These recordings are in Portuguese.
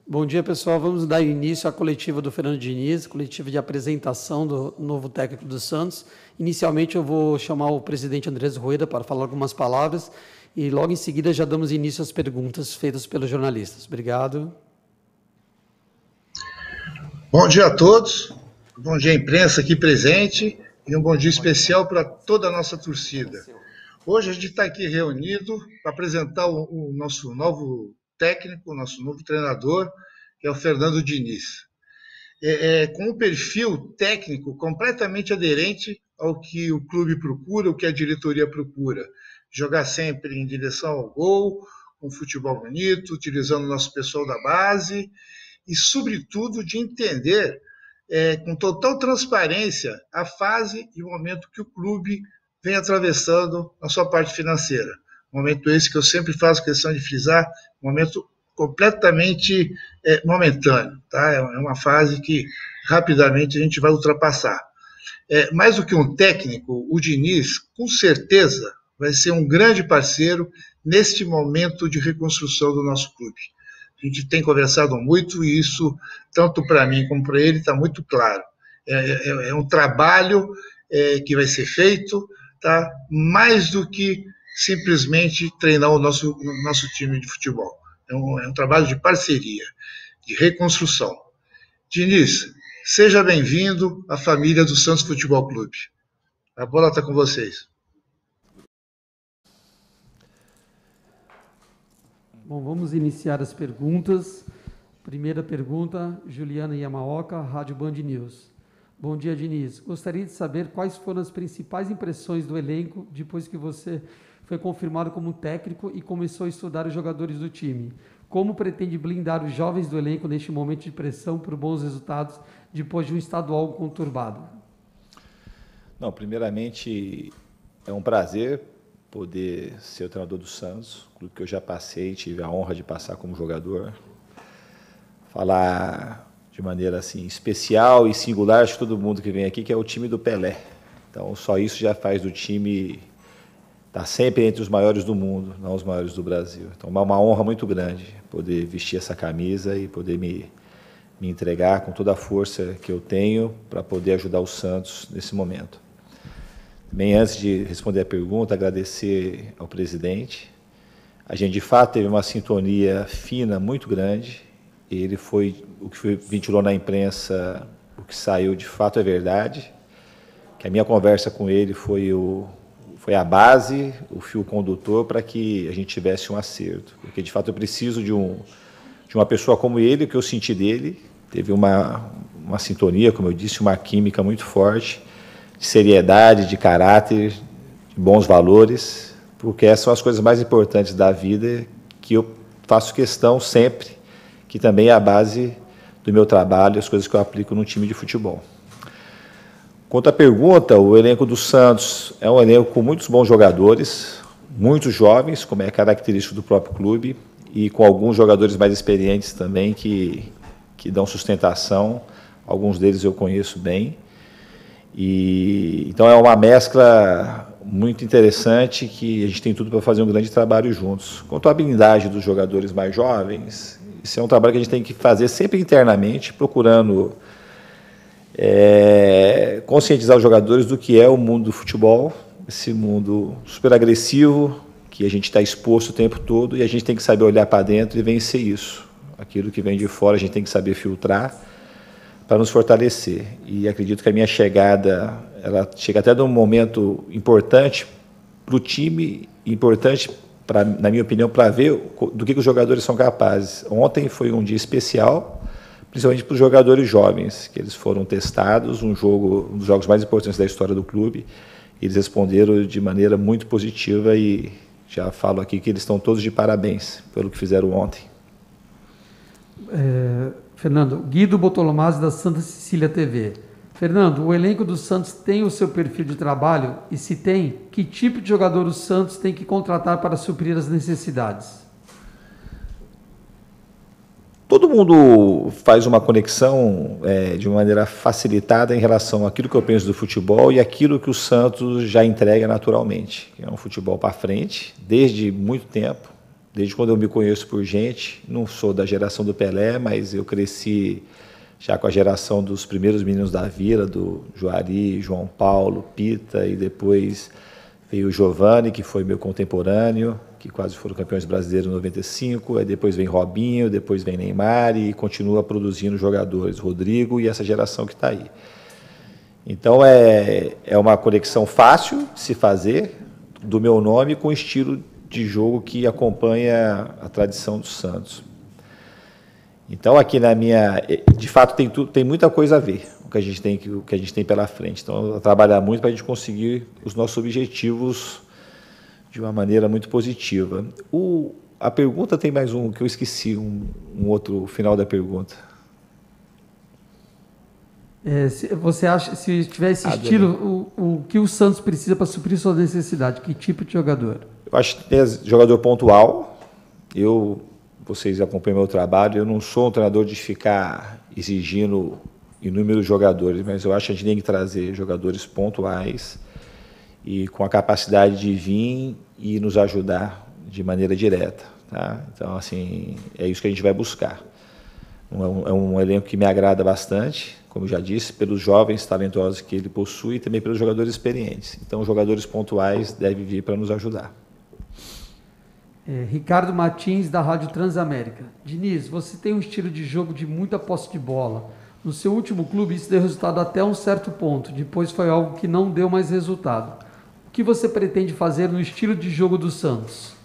Bom dia, pessoal. Vamos dar início à coletiva do Fernando Diniz, coletiva de apresentação do novo técnico do Santos. Inicialmente, eu vou chamar o presidente Andrés Rueda para falar algumas palavras e logo em seguida já damos início às perguntas feitas pelos jornalistas. Obrigado. Bom dia a todos, bom dia à imprensa aqui presente e um bom dia especial para toda a nossa torcida. Hoje a gente está aqui reunido para apresentar o nosso novo técnico, o nosso novo treinador, que é o Fernando Diniz. Com um perfil técnico completamente aderente ao que o clube procura, o que a diretoria procura. Jogar sempre em direção ao gol, com futebol bonito, utilizando o nosso pessoal da base e, sobretudo, de entender com total transparência a fase e o momento que o clube vem atravessando na sua parte financeira. Momento esse que eu sempre faço questão de frisar, momento completamente momentâneo. Tá? É uma fase que rapidamente a gente vai ultrapassar. Mais do que um técnico, o Diniz, com certeza, vai ser um grande parceiro neste momento de reconstrução do nosso clube. A gente tem conversado muito e isso, tanto para mim como para ele, está muito claro. É um trabalho que vai ser feito, tá? Mais do que simplesmente treinar o nosso time de futebol. É um trabalho de parceria, de reconstrução. Diniz, seja bem-vindo à família do Santos Futebol Clube. A bola está com vocês. Bom, vamos iniciar as perguntas. Primeira pergunta, Juliana Yamaoka, Rádio Band News. Bom dia, Diniz. Gostaria de saber quais foram as principais impressões do elenco depois que você foi confirmado como técnico e começou a estudar os jogadores do time. Como pretende blindar os jovens do elenco neste momento de pressão por bons resultados depois de um estadual conturbado? Não, primeiramente, é um prazer poder ser o treinador do Santos, clube que eu já passei, tive a honra de passar como jogador. Falar de maneira assim especial e singular, acho que todo mundo que vem aqui, que é o time do Pelé. Então, só isso já faz do time estar sempre entre os maiores do mundo, não os maiores do Brasil. Então, é uma honra muito grande poder vestir essa camisa e poder me entregar com toda a força que eu tenho para poder ajudar o Santos nesse momento. Também, antes de responder a pergunta, agradecer ao presidente. A gente, de fato, teve uma sintonia fina muito grande. Ele foi, o que ventilou na imprensa, o que saiu de fato é verdade. Que a minha conversa com ele foi a base, o fio condutor para que a gente tivesse um acerto. Porque, de fato, eu preciso de uma pessoa como ele, o que eu senti dele. Teve uma sintonia, como eu disse, uma química muito forte, de seriedade, de caráter, de bons valores, porque essas são as coisas mais importantes da vida que eu faço questão sempre, que também é a base do meu trabalho, as coisas que eu aplico no time de futebol. Quanto à pergunta, o elenco do Santos é um elenco com muitos bons jogadores, muitos jovens, como é característico do próprio clube, e com alguns jogadores mais experientes também que dão sustentação, alguns deles eu conheço bem. Então é uma mescla muito interessante que a gente tem tudo para fazer um grande trabalho juntos. Quanto à habilidade dos jogadores mais jovens, isso é um trabalho que a gente tem que fazer sempre internamente, procurando conscientizar os jogadores do que é o mundo do futebol, esse mundo super agressivo, que a gente está exposto o tempo todo, e a gente tem que saber olhar para dentro e vencer isso. Aquilo que vem de fora a gente tem que saber filtrar para nos fortalecer. E acredito que a minha chegada, ela chega até num momento importante para o time, importante, na minha opinião, para ver do que os jogadores são capazes. Ontem foi um dia especial, principalmente para os jogadores jovens, que eles foram testados, um dos jogos mais importantes da história do clube. Eles responderam de maneira muito positiva e já falo aqui que eles estão todos de parabéns pelo que fizeram ontem. Fernando, Guido Botolomazzi, da Santa Cecília TV. Fernando, o elenco do Santos tem o seu perfil de trabalho? E se tem, que tipo de jogador o Santos tem que contratar para suprir as necessidades? Todo mundo faz uma conexão de uma maneira facilitada em relação àquilo que eu penso do futebol e aquilo que o Santos já entrega naturalmente. É um futebol para frente, desde muito tempo. desde quando eu me conheço por gente. Não sou da geração do Pelé, mas eu cresci já com a geração dos primeiros meninos da Vila, do Juari, João Paulo, Pita, e depois veio o Giovani, que foi meu contemporâneo, que quase foram campeões brasileiros em 95, aí depois vem Robinho, depois vem Neymar e continua produzindo jogadores, Rodrigo e essa geração que está aí. Então é uma conexão fácil de se fazer do meu nome com o estilo de jogo que acompanha a tradição do Santos. Então aqui na minha, de fato tem muita coisa a ver o que a gente tem pela frente. Então trabalhar muito para a gente conseguir os nossos objetivos de uma maneira muito positiva. A pergunta tem mais um que eu esqueci, um outro final da pergunta. Você acha, se tiver esse estilo, o que o Santos precisa para suprir sua necessidade? Que tipo de jogador? Eu acho que tem jogador pontual. Vocês acompanham meu trabalho, eu não sou um treinador de ficar exigindo inúmeros jogadores, mas eu acho que a gente tem que trazer jogadores pontuais e com a capacidade de vir e nos ajudar de maneira direta. Tá? Então, assim, é isso que a gente vai buscar. É um elenco que me agrada bastante, como eu já disse, pelos jovens talentosos que ele possui e também pelos jogadores experientes. Então, os jogadores pontuais devem vir para nos ajudar. Ricardo Martins, da Rádio Transamérica. Diniz, você tem um estilo de jogo de muita posse de bola. No seu último clube, isso deu resultado até um certo ponto. Depois foi algo que não deu mais resultado. O que você pretende fazer no estilo de jogo do Santos?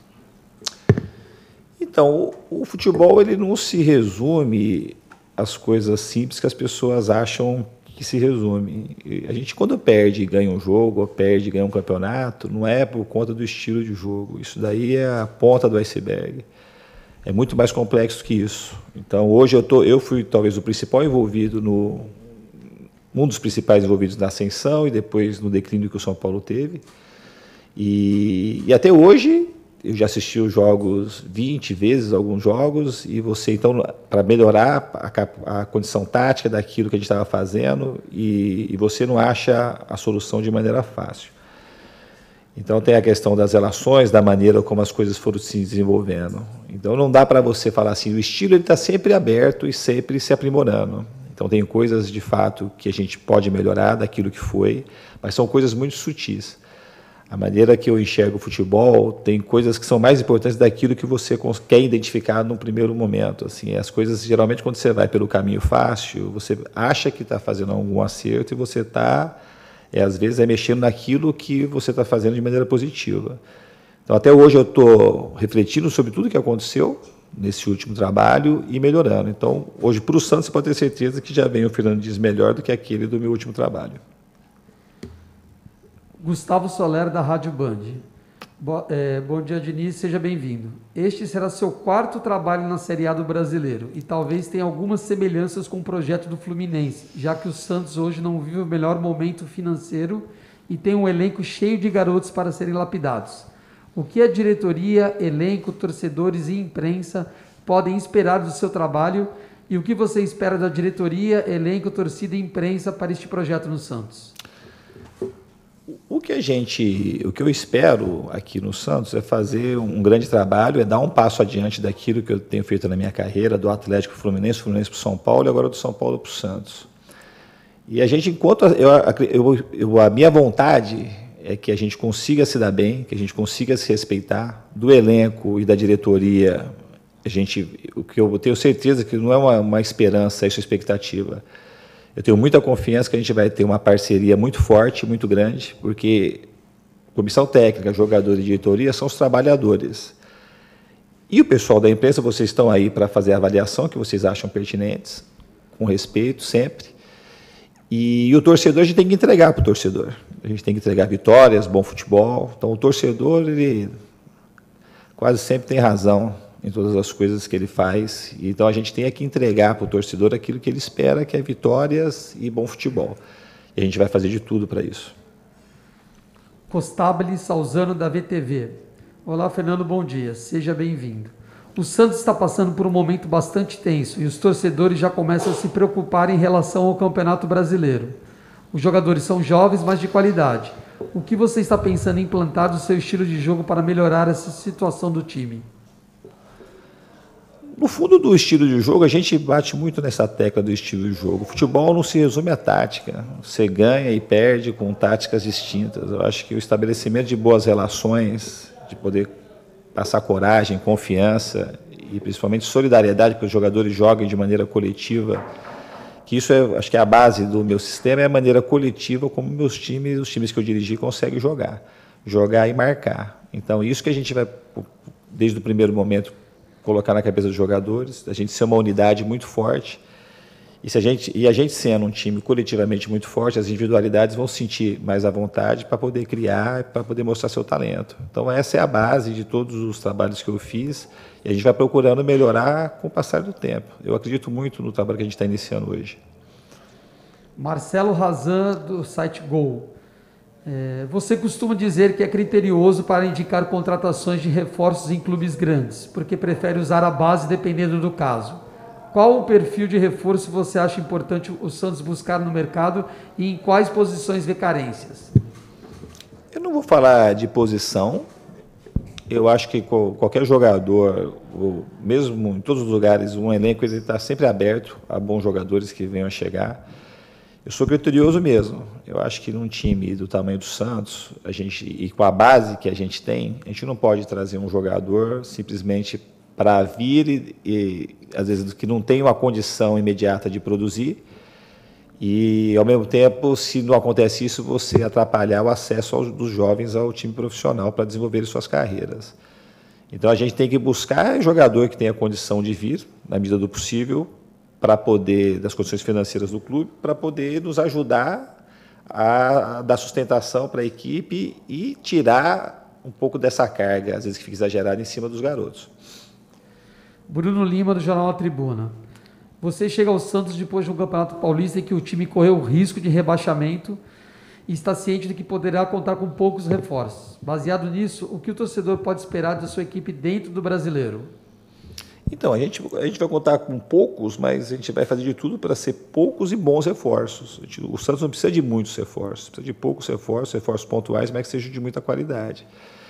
Então, o futebol ele não se resume às coisas simples que as pessoas acham que se resume. A gente, quando perde e ganha um jogo, ou perde e ganha um campeonato, não é por conta do estilo de jogo. Isso daí é a ponta do iceberg. É muito mais complexo que isso. Então, hoje eu fui talvez o principal envolvido um dos principais envolvidos na ascensão e depois no declínio que o São Paulo teve. E até hoje eu já assisti os jogos 20 vezes, alguns jogos, e você, então, para melhorar a condição tática daquilo que a gente estava fazendo, e você não acha a solução de maneira fácil. Então tem a questão das relações, da maneira como as coisas foram se desenvolvendo. Então não dá para você falar assim, o estilo está sempre aberto e sempre se aprimorando. Então tem coisas de fato que a gente pode melhorar daquilo que foi, mas são coisas muito sutis. A maneira que eu enxergo o futebol tem coisas que são mais importantes daquilo que você quer identificar no primeiro momento. Assim, as coisas, geralmente, quando você vai pelo caminho fácil, você acha que está fazendo algum acerto e você está, às vezes, mexendo naquilo que você está fazendo de maneira positiva. Então, até hoje, eu estou refletindo sobre tudo o que aconteceu nesse último trabalho e melhorando. Então, hoje, para o Santos, você pode ter certeza que já vem o Fernando Diniz melhor do que aquele do meu último trabalho. Gustavo Soler, da Rádio Band. Bom dia, Diniz, seja bem-vindo. Este será seu quarto trabalho na Série A do Brasileiro e talvez tenha algumas semelhanças com o projeto do Fluminense, já que o Santos hoje não vive o melhor momento financeiro e tem um elenco cheio de garotos para serem lapidados. O que a diretoria, elenco, torcedores e imprensa podem esperar do seu trabalho e o que você espera da diretoria, elenco, torcida e imprensa para este projeto no Santos? O que eu espero aqui no Santos é fazer um grande trabalho, é dar um passo adiante daquilo que eu tenho feito na minha carreira, do Atlético para o Fluminense para o São Paulo e agora do São Paulo para o Santos. E a gente, a minha vontade é que a gente consiga se dar bem, que a gente consiga se respeitar, do elenco e da diretoria. O que eu tenho certeza que não é uma esperança, é isso, expectativa. Eu tenho muita confiança que a gente vai ter uma parceria muito forte, muito grande, porque comissão técnica, jogadores e diretoria são os trabalhadores. E o pessoal da imprensa, vocês estão aí para fazer a avaliação que vocês acham pertinentes, com respeito sempre. E o torcedor, a gente tem que entregar para o torcedor. A gente tem que entregar vitórias, bom futebol. Então o torcedor, ele quase sempre tem razão em todas as coisas que ele faz. Então a gente tem que entregar para o torcedor aquilo que ele espera, que é vitórias e bom futebol. E a gente vai fazer de tudo para isso. Costabile Salzano, da VTV. Olá, Fernando, bom dia. Seja bem-vindo. O Santos está passando por um momento bastante tenso e os torcedores já começam a se preocupar em relação ao Campeonato Brasileiro. Os jogadores são jovens, mas de qualidade. O que você está pensando em implantar do seu estilo de jogo para melhorar essa situação do time? No fundo do estilo de jogo, a gente bate muito nessa tecla do estilo de jogo. O futebol não se resume à tática. Você ganha e perde com táticas distintas. Eu acho que o estabelecimento de boas relações, de poder passar coragem, confiança e principalmente solidariedade para os jogadores joguem de maneira coletiva, que isso acho que é a base do meu sistema, é a maneira coletiva como os times que eu dirigi conseguem jogar e marcar. Então, isso que a gente vai, desde o primeiro momento, colocar na cabeça dos jogadores, a gente ser uma unidade muito forte, e a gente sendo um time coletivamente muito forte, as individualidades vão se sentir mais à vontade para poder criar, para poder mostrar seu talento. Então essa é a base de todos os trabalhos que eu fiz, e a gente vai procurando melhorar com o passar do tempo. Eu acredito muito no trabalho que a gente está iniciando hoje. Marcelo Razan, do site Gol. Você costuma dizer que é criterioso para indicar contratações de reforços em clubes grandes, porque prefere usar a base dependendo do caso. Qual o perfil de reforço você acha importante o Santos buscar no mercado e em quais posições vê carências? Eu não vou falar de posição. Eu acho que qualquer jogador, mesmo em todos os lugares, um elenco está sempre aberto a bons jogadores que venham a chegar. Eu sou criterioso mesmo. Eu acho que num time do tamanho do Santos, e com a base que a gente tem, a gente não pode trazer um jogador simplesmente para vir e às vezes que não tem uma condição imediata de produzir, e ao mesmo tempo, se não acontece isso, você atrapalhar o acesso dos jovens ao time profissional para desenvolver suas carreiras. Então a gente tem que buscar jogador que tenha condição de vir, na medida do possível, para poder, das condições financeiras do clube, para poder nos ajudar a dar sustentação para a equipe e tirar um pouco dessa carga, às vezes que fica exagerada, em cima dos garotos. Bruno Lima, do Jornal A Tribuna. Você chega ao Santos depois de um Campeonato Paulista em que o time correu o risco de rebaixamento e está ciente de que poderá contar com poucos reforços. Baseado nisso, o que o torcedor pode esperar da sua equipe dentro do Brasileiro? Então, a gente vai contar com poucos, mas a gente vai fazer de tudo para ser poucos e bons reforços. O Santos não precisa de muitos reforços, precisa de poucos reforços pontuais, mas que sejam de muita qualidade.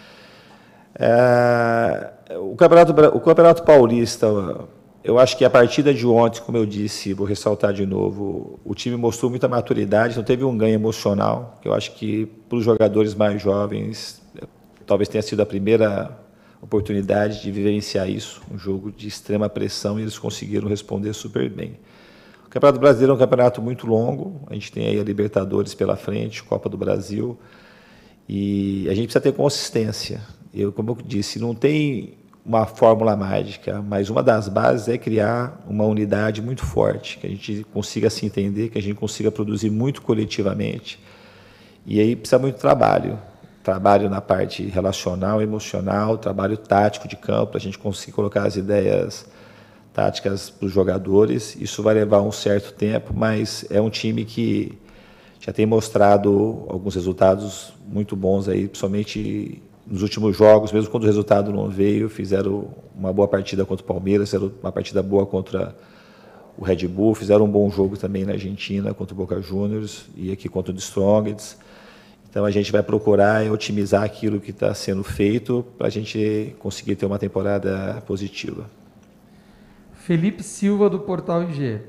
O Campeonato Paulista, eu acho que a partida de ontem, como eu disse, vou ressaltar de novo, o time mostrou muita maturidade, não teve um ganho emocional, que eu acho que para os jogadores mais jovens, talvez tenha sido a primeira oportunidade de vivenciar isso, um jogo de extrema pressão, e eles conseguiram responder super bem. O Campeonato Brasileiro é um campeonato muito longo, a gente tem aí a Libertadores pela frente, Copa do Brasil, e a gente precisa ter consistência. Como eu disse, não tem uma fórmula mágica, mas uma das bases é criar uma unidade muito forte, que a gente consiga se entender, que a gente consiga produzir muito coletivamente, e aí precisa muito trabalho na parte relacional, emocional, trabalho tático de campo, para a gente conseguir colocar as ideias táticas para os jogadores. Isso vai levar um certo tempo, mas é um time que já tem mostrado alguns resultados muito bons aí, principalmente nos últimos jogos, mesmo quando o resultado não veio, fizeram uma boa partida contra o Palmeiras, fizeram uma partida boa contra o Red Bull, fizeram um bom jogo também na Argentina contra o Boca Juniors e aqui contra o The Strongest. Então a gente vai procurar otimizar aquilo que está sendo feito para a gente conseguir ter uma temporada positiva. Felipe Silva, do Portal IG.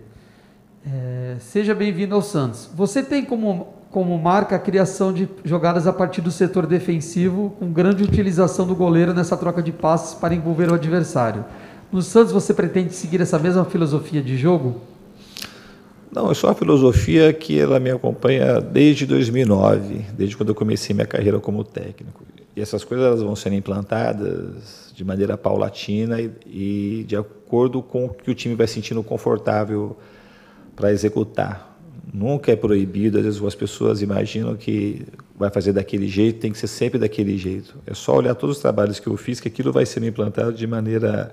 Seja bem-vindo ao Santos. Você tem como marca a criação de jogadas a partir do setor defensivo, com grande utilização do goleiro nessa troca de passes para envolver o adversário. No Santos você pretende seguir essa mesma filosofia de jogo? Não, é só uma filosofia que ela me acompanha desde 2009, desde quando eu comecei minha carreira como técnico. E essas coisas elas vão sendo implantadas de maneira paulatina e de acordo com o que o time vai sentindo confortável para executar. Nunca é proibido, às vezes as pessoas imaginam que vai fazer daquele jeito, tem que ser sempre daquele jeito. É só olhar todos os trabalhos que eu fiz, que aquilo vai sendo implantado de maneira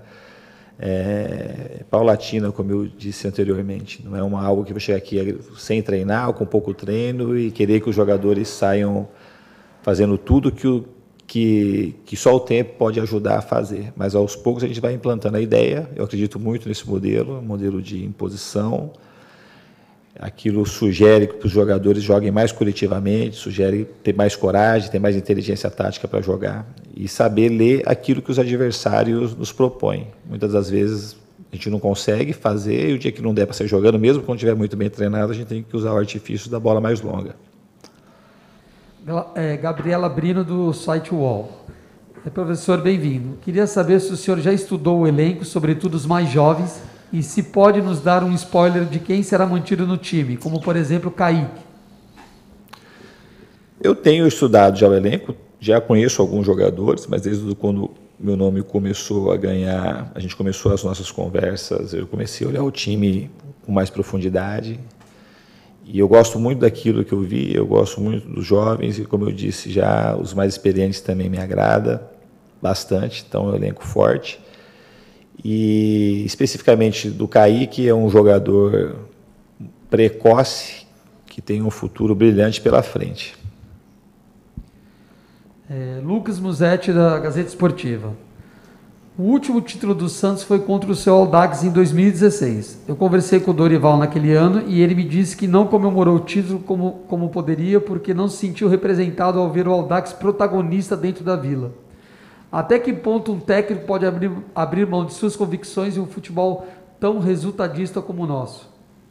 paulatina, como eu disse anteriormente. Não é algo que vai chegar aqui sem treinar, ou com pouco treino, e querer que os jogadores saiam fazendo tudo que só o tempo pode ajudar a fazer. Mas aos poucos a gente vai implantando a ideia. Eu acredito muito nesse modelo de imposição. Aquilo sugere que os jogadores joguem mais coletivamente, sugere ter mais coragem, ter mais inteligência tática para jogar e saber ler aquilo que os adversários nos propõem. Muitas das vezes A gente não consegue fazer, e o dia que não der para ser jogando, mesmo quando estiver muito bem treinado, a gente tem que usar o artifício da bola mais longa. Gabriela Brino, do site UOL. Professor, bem-vindo. Queria saber se o senhor já estudou o elenco, sobretudo os mais jovens, e se pode nos dar um spoiler de quem será mantido no time, como, por exemplo, o Kaique. Eu tenho estudado já o elenco, já conheço alguns jogadores, mas desde quando meu nome começou a ganhar, a gente começou as nossas conversas, eu comecei a olhar o time com mais profundidade. E eu gosto muito daquilo que eu vi, eu gosto muito dos jovens, e como eu disse já, os mais experientes também me agrada bastante, então é um elenco forte. E especificamente do Kaique, é um jogador precoce, que tem um futuro brilhante pela frente. Lucas Musetti, da Gazeta Esportiva. O último título do Santos foi contra o seu Audax em 2016. Eu conversei com o Dorival naquele ano e ele me disse que não comemorou o título como poderia porque não se sentiu representado ao ver o Audax protagonista dentro da Vila. Até que ponto um técnico pode abrir mão de suas convicções em um futebol tão resultadista como o nosso?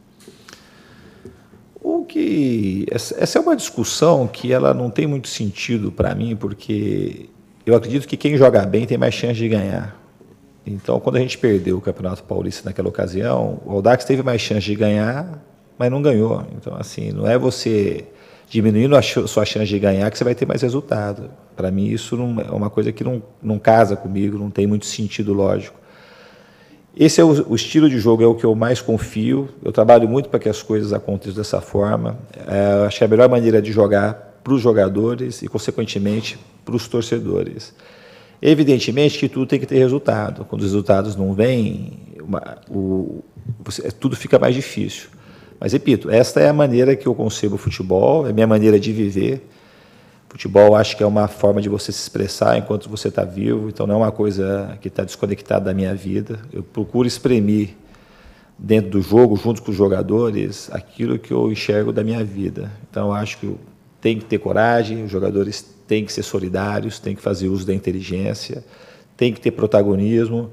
Essa é uma discussão que ela não tem muito sentido para mim, porque eu acredito que quem joga bem tem mais chance de ganhar. Então, quando a gente perdeu o Campeonato Paulista naquela ocasião, o Audax teve mais chance de ganhar, mas não ganhou. Então, assim, não é você diminuindo a sua chance de ganhar que você vai ter mais resultado. Para mim, isso não é uma coisa que não casa comigo, não tem muito sentido lógico. Esse é o estilo de jogo, é o que eu mais confio. Eu trabalho muito para que as coisas aconteçam dessa forma. Acho que é a melhor maneira de jogar para os jogadores e, consequentemente, para os torcedores. Evidentemente que tudo tem que ter resultado. Quando os resultados não vêm, tudo fica mais difícil. Mas, repito, esta é a maneira que eu concebo o futebol, é a minha maneira de viver. Futebol, acho que é uma forma de você se expressar enquanto você está vivo, então não é uma coisa que está desconectada da minha vida. Eu procuro exprimir dentro do jogo, junto com os jogadores, aquilo que eu enxergo da minha vida. Então, acho que tem que ter coragem, os jogadores têm que ser solidários, têm que fazer uso da inteligência, têm que ter protagonismo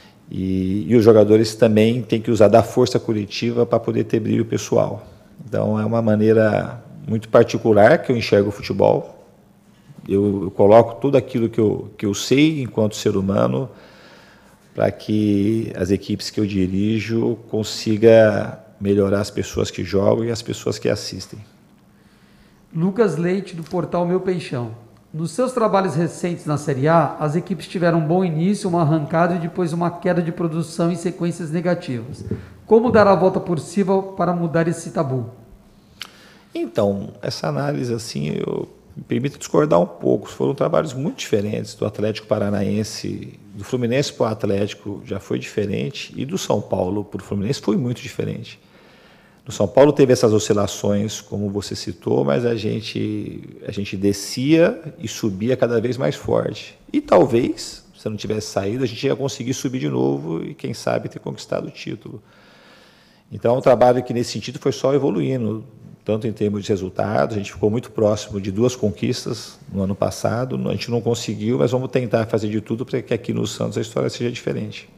e os jogadores também têm que usar da força coletiva para poder ter brilho pessoal. Então, é uma maneira muito particular que eu enxergo o futebol. Eu coloco tudo aquilo que eu sei enquanto ser humano para que as equipes que eu dirijo consiga melhorar as pessoas que jogam e as pessoas que assistem. Lucas Leite, do portal Meu Peixão. Nos seus trabalhos recentes na Série A, as equipes tiveram um bom início, uma arrancada e depois uma queda de produção em sequências negativas. Como dar a volta por cima para mudar esse tabu? Então, essa análise, assim, me permite discordar um pouco. Foram trabalhos muito diferentes do Atlético Paranaense, do Fluminense para o Atlético já foi diferente, e do São Paulo para o Fluminense foi muito diferente. No São Paulo teve essas oscilações, como você citou, mas a gente descia e subia cada vez mais forte. E talvez, se não tivesse saído, a gente ia conseguir subir de novo e, quem sabe, ter conquistado o título. Então, é um trabalho que, nesse sentido, foi só evoluindo, tanto em termos de resultados. A gente ficou muito próximo de 2 conquistas no ano passado, a gente não conseguiu, mas vamos tentar fazer de tudo para que aqui no Santos a história seja diferente.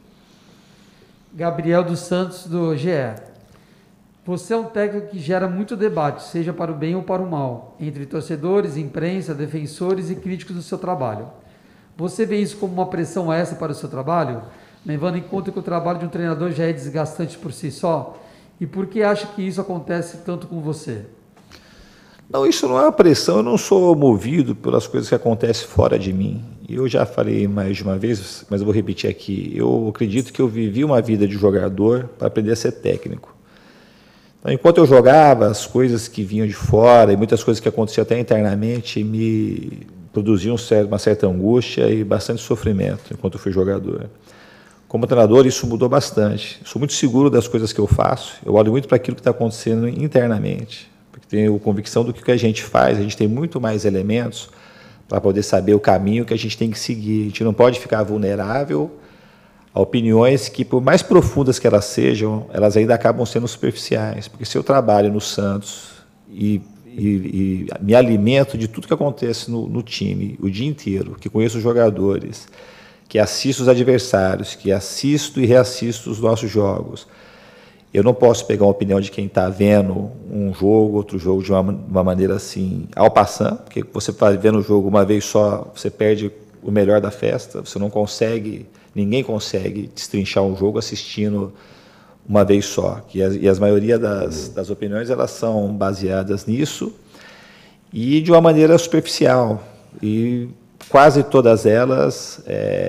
Gabriel dos Santos, do GE. Você é um técnico que gera muito debate, seja para o bem ou para o mal, entre torcedores, imprensa, defensores e críticos do seu trabalho. Você vê isso como uma pressão extra para o seu trabalho, levando em conta que o trabalho de um treinador já é desgastante por si só? E por que acha que isso acontece tanto com você? Não, isso não é uma pressão, eu não sou movido pelas coisas que acontecem fora de mim. Eu já falei mais de uma vez, mas eu vou repetir aqui. Eu acredito que eu vivi uma vida de jogador para aprender a ser técnico. Então, enquanto eu jogava, as coisas que vinham de fora e muitas coisas que aconteciam até internamente me produziam uma certa angústia e bastante sofrimento enquanto eu fui jogador. Como treinador, isso mudou bastante. Sou muito seguro das coisas que eu faço. Eu olho muito para aquilo que está acontecendo internamente, porque tenho convicção do que a gente faz. A gente tem muito mais elementos para poder saber o caminho que a gente tem que seguir. A gente não pode ficar vulnerável a opiniões que, por mais profundas que elas sejam, elas ainda acabam sendo superficiais. Porque se eu trabalho no Santos e me alimento de tudo que acontece no time o dia inteiro, que conheço os jogadores, que assisto os adversários, que assisto e reassisto os nossos jogos. Eu não posso pegar uma opinião de quem está vendo um jogo, outro jogo de uma maneira assim, ao passant, porque você vai vendo o jogo uma vez só, você perde o melhor da festa, você não consegue, ninguém consegue destrinchar um jogo assistindo uma vez só. E a maioria das opiniões elas são baseadas nisso e de uma maneira superficial. E quase todas elas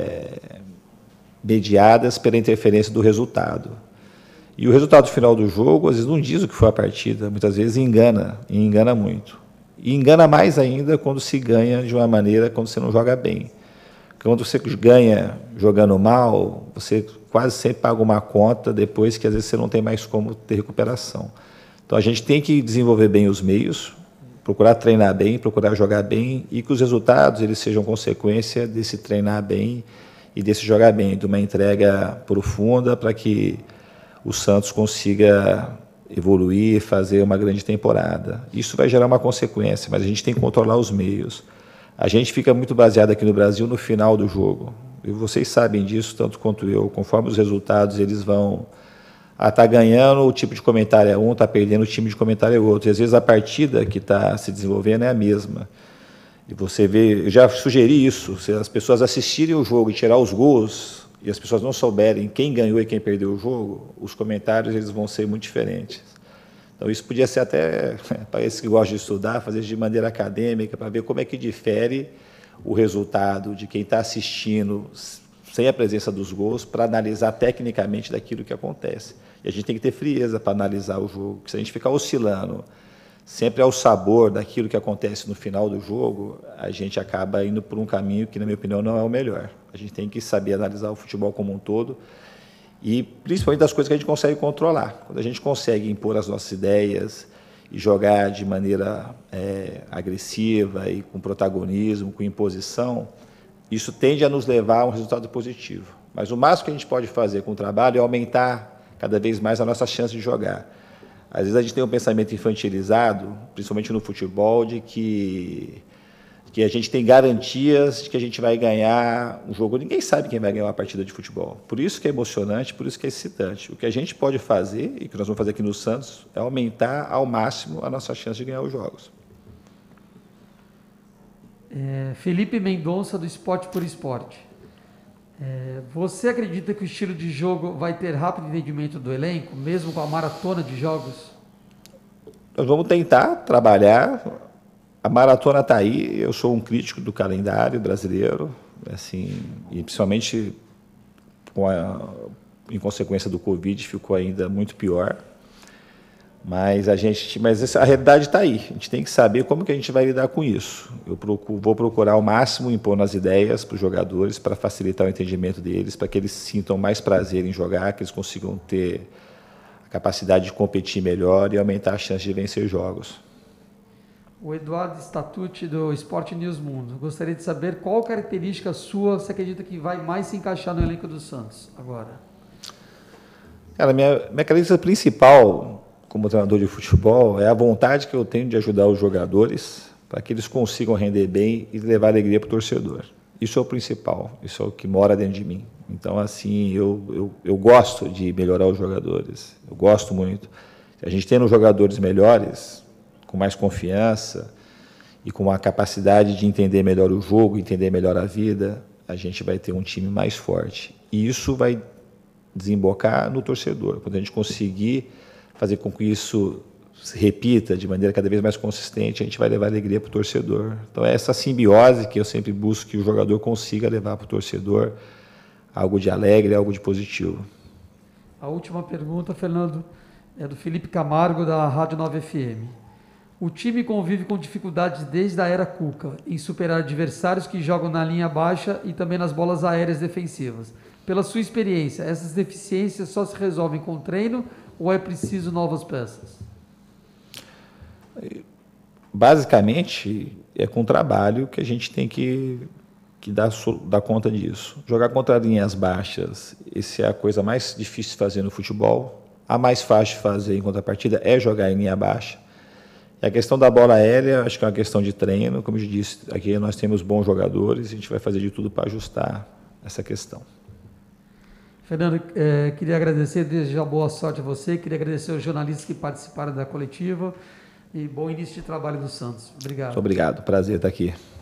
mediadas pela interferência do resultado. E o resultado final do jogo, às vezes, não diz o que foi a partida, muitas vezes engana, e engana muito. E engana mais ainda quando se ganha de uma maneira quando você não joga bem. Quando você ganha jogando mal, você quase sempre paga uma conta depois que às vezes você não tem mais como ter recuperação. Então a gente tem que desenvolver bem os meios, procurar treinar bem, procurar jogar bem e que os resultados eles sejam consequência desse treinar bem e desse jogar bem, de uma entrega profunda para que o Santos consiga evoluir, fazer uma grande temporada. Isso vai gerar uma consequência, mas a gente tem que controlar os meios. A gente fica muito baseado aqui no Brasil no final do jogo. E vocês sabem disso, tanto quanto eu. Conforme os resultados eles vão... tá ganhando, o tipo de comentário é um, tá perdendo, o time de comentário é outro. E às vezes a partida que está se desenvolvendo é a mesma. E você vê... Eu já sugeri isso, se as pessoas assistirem o jogo e tirar os gols... e as pessoas não souberem quem ganhou e quem perdeu o jogo, os comentários eles vão ser muito diferentes. Então, isso podia ser até, para esses que gostam de estudar, fazer de maneira acadêmica, para ver como é que difere o resultado de quem está assistindo sem a presença dos gols, para analisar tecnicamente daquilo que acontece. E a gente tem que ter frieza para analisar o jogo, porque se a gente ficar oscilando sempre ao sabor daquilo que acontece no final do jogo, a gente acaba indo por um caminho que, na minha opinião, não é o melhor. A gente tem que saber analisar o futebol como um todo e, principalmente, das coisas que a gente consegue controlar. Quando a gente consegue impor as nossas ideias e jogar de maneira agressiva e com protagonismo, com imposição, isso tende a nos levar a um resultado positivo. Mas o máximo que a gente pode fazer com o trabalho é aumentar cada vez mais a nossa chance de jogar. Às vezes a gente tem um pensamento infantilizado, principalmente no futebol, de que a gente tem garantias de que a gente vai ganhar um jogo. Ninguém sabe quem vai ganhar uma partida de futebol. Por isso que é emocionante, por isso que é excitante. O que a gente pode fazer, e que nós vamos fazer aqui no Santos, é aumentar ao máximo a nossa chance de ganhar os jogos. Felipe Mendonça, do Esporte por Esporte. Você acredita que o estilo de jogo vai ter rápido entendimento do elenco, mesmo com a maratona de jogos? Nós vamos tentar trabalhar. A maratona está aí. Eu sou um crítico do calendário brasileiro, assim, e principalmente em consequência do Covid ficou ainda muito pior. Mas a realidade está aí. A gente tem que saber como que a gente vai lidar com isso. Eu vou procurar ao máximo impor nas ideias para os jogadores, para facilitar o entendimento deles, para que eles sintam mais prazer em jogar, que eles consigam ter a capacidade de competir melhor e aumentar a chance de vencer jogos. O Eduardo Statucci, do Sport News Mundo. Gostaria de saber qual característica sua você acredita que vai mais se encaixar no elenco do Santos agora? Cara, minha característica principal como treinador de futebol é a vontade que eu tenho de ajudar os jogadores para que eles consigam render bem e levar alegria para o torcedor. Isso é o principal, isso é o que mora dentro de mim. Então, assim, eu gosto de melhorar os jogadores, eu gosto muito. A gente tendo jogadores melhores, com mais confiança e com uma capacidade de entender melhor o jogo, entender melhor a vida, a gente vai ter um time mais forte. E isso vai desembocar no torcedor. Quando a gente conseguir fazer com que isso se repita de maneira cada vez mais consistente, a gente vai levar alegria para o torcedor. Então, é essa simbiose que eu sempre busco que o jogador consiga levar para o torcedor algo de alegre, algo de positivo. A última pergunta, Fernando, é do Felipe Camargo, da Rádio 9 FM. O time convive com dificuldades desde a era Cuca em superar adversários que jogam na linha baixa e também nas bolas aéreas defensivas. Pela sua experiência, essas deficiências só se resolvem com treino ou é preciso novas peças? Basicamente, é com trabalho que a gente tem que dar conta disso. Jogar contra linhas baixas, essa é a coisa mais difícil de fazer no futebol. A mais fácil de fazer em contrapartida é jogar em linha baixa. E a questão da bola aérea, acho que é uma questão de treino. Como eu disse, aqui nós temos bons jogadores, a gente vai fazer de tudo para ajustar. essa questão. Fernando, queria agradecer, desejar boa sorte a você, queria agradecer aos jornalistas que participaram da coletiva e bom início de trabalho do Santos. Obrigado. Muito obrigado, prazer estar aqui.